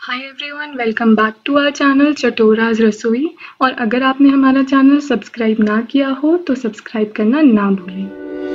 Hi everyone, welcome back to our channel Chatoraj Rasoi. और अगर आपने हमारा चैनल सब्सक्राइब ना किया हो तो सब्सक्राइब करना ना भूलें।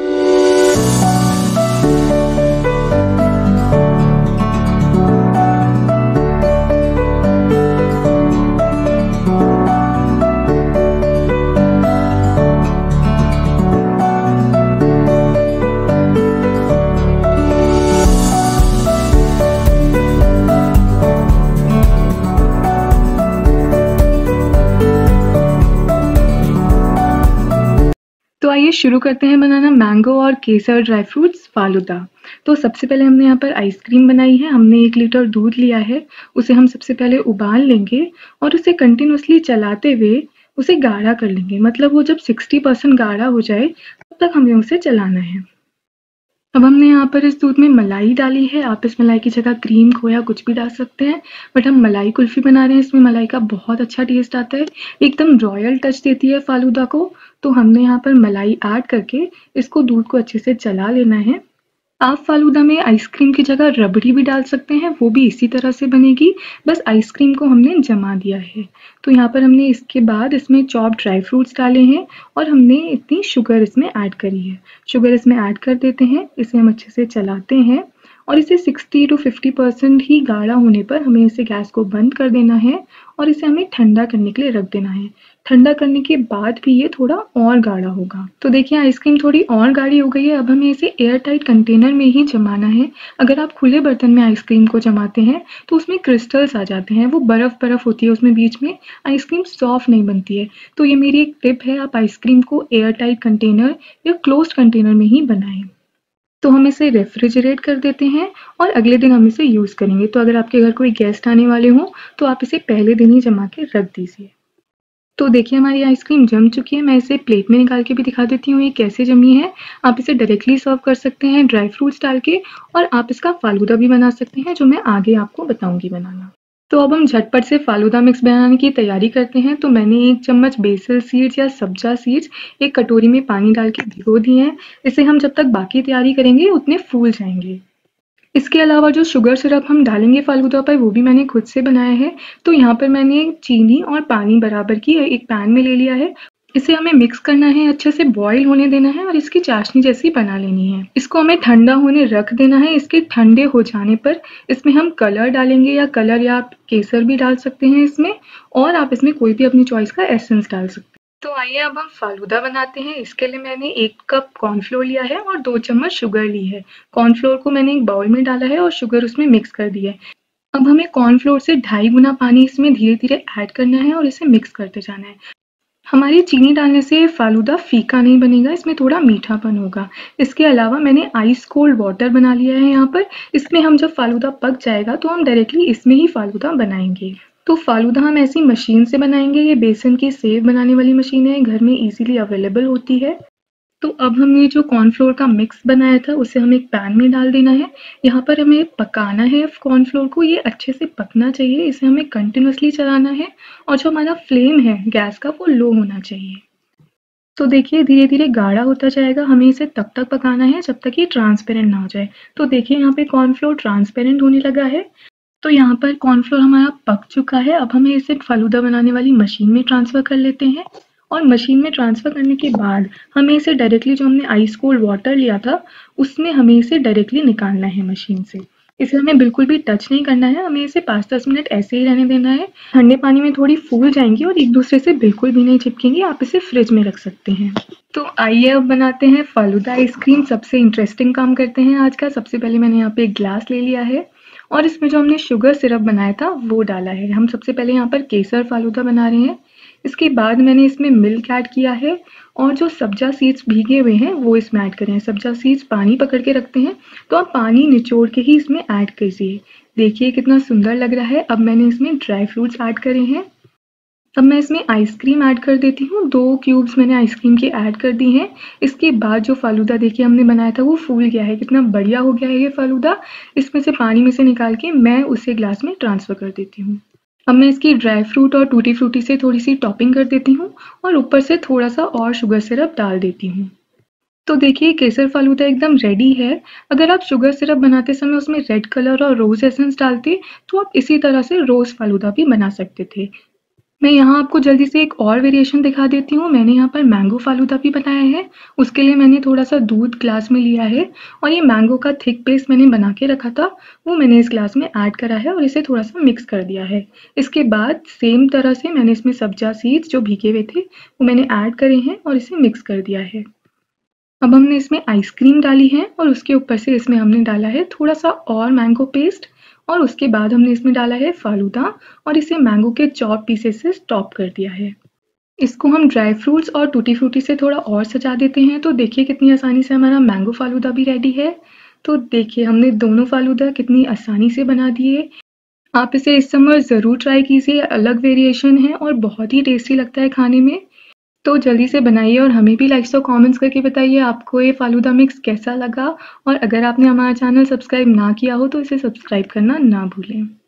तो आइए शुरू करते हैं बनाना मैंगो और केसर ड्राई फ्रूट्स फालूदा। तो सबसे पहले हमने यहाँ पर आइसक्रीम बनाई है। हमने 1 लीटर दूध लिया है, उसे हम सबसे पहले उबाल लेंगे और उसे कंटिन्यूसली चलाते हुए उसे गाढ़ा कर लेंगे। मतलब वो जब 60% गाढ़ा हो जाए तब तक हमें उसे चलाना है। अब हमने यहाँ पर इस दूध में मलाई डाली है। आप इस मलाई की जगह क्रीम, खोया कुछ भी डाल सकते हैं, बट हम मलाई कुल्फी बना रहे हैं। इसमें मलाई का बहुत अच्छा टेस्ट आता है, एकदम रॉयल टच देती है फालूदा को। तो हमने यहाँ पर मलाई ऐड करके इसको दूध को अच्छे से चला लेना है। आप फालूदा में आइसक्रीम की जगह रबड़ी भी डाल सकते हैं, वो भी इसी तरह से बनेगी। बस आइसक्रीम को हमने जमा दिया है। तो यहाँ पर हमने इसके बाद इसमें चॉप ड्राई फ्रूट्स डाले हैं और हमने इतनी शुगर इसमें ऐड करी है। शुगर इसमें ऐड कर देते हैं, इसे हम अच्छे से चलाते हैं और इसे 60 to 50% ही गाढ़ा होने पर हमें इसे गैस को बंद कर देना है और इसे हमें ठंडा करने के लिए रख देना है। ठंडा करने के बाद भी ये थोड़ा और गाढ़ा होगा। तो देखिए आइसक्रीम थोड़ी और गाढ़ी हो गई है। अब हमें इसे एयर टाइट कंटेनर में ही जमाना है। अगर आप खुले बर्तन में आइसक्रीम को जमाते हैं तो उसमें क्रिस्टल्स आ जाते हैं, वो बर्फ होती है उसमें बीच में, आइसक्रीम सॉफ्ट नहीं बनती है। तो ये मेरी एक टिप है, आप आइसक्रीम को एयर टाइट कंटेनर या क्लोज्ड कंटेनर में ही बनाएं। तो हम इसे रेफ्रिजरेट कर देते हैं और अगले दिन हम इसे यूज़ करेंगे। तो अगर आपके घर कोई गेस्ट आने वाले हों तो आप इसे पहले दिन ही जमा के रख दीजिए। तो देखिए हमारी आइसक्रीम जम चुकी है। मैं इसे प्लेट में निकाल के भी दिखा देती हूँ ये कैसे जमी है। आप इसे डायरेक्टली सर्व कर सकते हैं ड्राई फ्रूट्स डाल के, और आप इसका फालूदा भी बना सकते हैं, जो मैं आगे आपको बताऊंगी बनाना। तो अब हम झटपट से फालूदा मिक्स बनाने की तैयारी करते हैं। तो मैंने 1 चम्मच बेसिल सीड्स या सब्जा सीड्स एक कटोरी में पानी डाल के भिगो दिए हैं। इसे हम जब तक बाकी तैयारी करेंगे उतने फूल जाएंगे। इसके अलावा जो शुगर सिरप हम डालेंगे फालूदा पर, वो भी मैंने खुद से बनाया है। तो यहाँ पर मैंने चीनी और पानी बराबर की एक पैन में ले लिया है। इसे हमें मिक्स करना है, अच्छे से बॉईल होने देना है और इसकी चाशनी जैसी बना लेनी है। इसको हमें ठंडा होने रख देना है। इसके ठंडे हो जाने पर इसमें हम कलर डालेंगे, या कलर या आप केसर भी डाल सकते हैं इसमें, और आप इसमें कोई भी अपनी चॉइस का एसेंस डाल सकते हैं। तो आइए अब हम फालूदा बनाते हैं। इसके लिए मैंने 1 कप कॉर्नफ्लोर लिया है और 2 चम्मच शुगर ली है। कॉर्नफ्लोर को मैंने एक बाउल में डाला है और शुगर उसमें मिक्स कर दी है। अब हमें कॉर्नफ्लोर से 2.5 गुना पानी इसमें धीरे धीरे ऐड करना है और इसे मिक्स करते जाना है। हमारी चीनी डालने से फालूदा फीका नहीं बनेगा, इसमें थोड़ा मीठापन होगा। इसके अलावा मैंने आइस कोल्ड वाटर बना लिया है यहाँ पर। इसमें हम जब फालूदा पक जाएगा तो हम डायरेक्टली इसमें ही फालूदा बनाएंगे। तो फालूदा हम ऐसी मशीन से बनाएंगे। ये बेसन की सेव बनाने वाली मशीन है, घर में इजीली अवेलेबल होती है। तो अब हमने जो कॉर्नफ्लोर का मिक्स बनाया था उसे हमें एक पैन में डाल देना है। यहाँ पर हमें पकाना है कॉर्नफ्लोर को, ये अच्छे से पकना चाहिए। इसे हमें कंटिन्यूसली चलाना है और जो हमारा फ्लेम है गैस का वो लो होना चाहिए। तो देखिए धीरे धीरे गाढ़ा होता जाएगा। हमें इसे तब तक पकाना है जब तक ये ट्रांसपेरेंट ना हो जाए। तो देखिए यहाँ पे कॉर्नफ्लोर ट्रांसपेरेंट होने लगा है। तो यहाँ पर कॉर्नफ्लोर हमारा पक चुका है। अब हमें इसे फालूदा बनाने वाली मशीन में ट्रांसफ़र कर लेते हैं, और मशीन में ट्रांसफ़र करने के बाद हमें इसे डायरेक्टली, जो हमने आइस कोल्ड वाटर लिया था उसमें हमें इसे डायरेक्टली निकालना है मशीन से। इसे हमें बिल्कुल भी टच नहीं करना है। हमें इसे 5-10 मिनट ऐसे ही रहने देना है। ठंडे पानी में थोड़ी फूल जाएंगी और एक दूसरे से बिल्कुल भी नहीं चिपकेंगी। आप इसे फ्रिज में रख सकते हैं। तो आइए अब बनाते हैं फालूदा आइसक्रीम। सबसे इंटरेस्टिंग काम करते हैं आज का। सबसे पहले मैंने यहाँ पे एक ग्लास ले लिया है और इसमें जो हमने शुगर सिरप बनाया था वो डाला है। हम सबसे पहले यहाँ पर केसर फालूदा बना रहे हैं। इसके बाद मैंने इसमें मिल्क ऐड किया है और जो सब्जा सीड्स भीगे हुए हैं वो इसमें ऐड करें। सब्जा सीड्स पानी पकड़ के रखते हैं, तो आप पानी निचोड़ के ही इसमें ऐड कीजिए। देखिए कितना सुंदर लग रहा है। अब मैंने इसमें ड्राई फ्रूट्स ऐड करे हैं। अब मैं इसमें आइसक्रीम ऐड कर देती हूँ। 2 क्यूब्स मैंने आइसक्रीम के ऐड कर दी हैं। इसके बाद जो फालूदा देखिए हमने बनाया था वो फूल गया है। कितना बढ़िया हो गया है ये फालूदा। इसमें से पानी में से निकाल के मैं उसे ग्लास में ट्रांसफ़र कर देती हूँ। अब मैं इसकी ड्राई फ्रूट और टूटी फ्रूटी से थोड़ी सी टॉपिंग कर देती हूँ और ऊपर से थोड़ा सा और शुगर सिरप डाल देती हूँ। तो देखिए केसर फालूदा एकदम रेडी है। अगर आप शुगर सिरप बनाते समय उसमें रेड कलर और रोज़ एसेंस डालते, तो आप इसी तरह से रोज़ फालूदा भी बना सकते थे। मैं यहाँ आपको जल्दी से एक और वेरिएशन दिखा देती हूँ। मैंने यहाँ पर मैंगो फालूदा भी बनाया है। उसके लिए मैंने थोड़ा-सा दूध ग्लास में लिया है और ये मैंगो का थिक पेस्ट मैंने बना के रखा था, वो मैंने इस ग्लास में ऐड करा है और इसे थोड़ा-सा मिक्स कर दिया है। इसके बाद सेम तरह से मैंने इसमें सब्जा सीड्स जो भीगे हुए थे, वो मैंने ऐड करे हैं और इसे मिक्स कर दिया है। अब हमने इसमें आइसक्रीम डाली है और उसके ऊपर से इसमें हमने डाला है थोड़ा-सा और मैंगो पेस्ट और उसके बाद हमने इसमें डाला है फालूदा और इसे मैंगो के चॉप पीसेस से टॉप कर दिया है। इसको हम ड्राई फ्रूट्स और टूटी फ्रूटी से थोड़ा और सजा देते हैं, तो देखिए कितनी आसानी से हमारा मैंगो फालूदा भी रेडी है। तो देखिए हमने दोनों फालूदा कितनी आसानी से बना दिए। आप इसे इस समर ज़रूर ट्राई कीजिए, अलग वेरिएशन है और बहुत ही टेस्टी लगता है खाने में। तो जल्दी से बनाइए और हमें भी लाइक्स और कमेंट्स करके बताइए आपको ये फालूदा मिक्स कैसा लगा और अगर आपने हमारा चैनल सब्सक्राइब ना किया हो तो इसे सब्सक्राइब करना ना भूलें।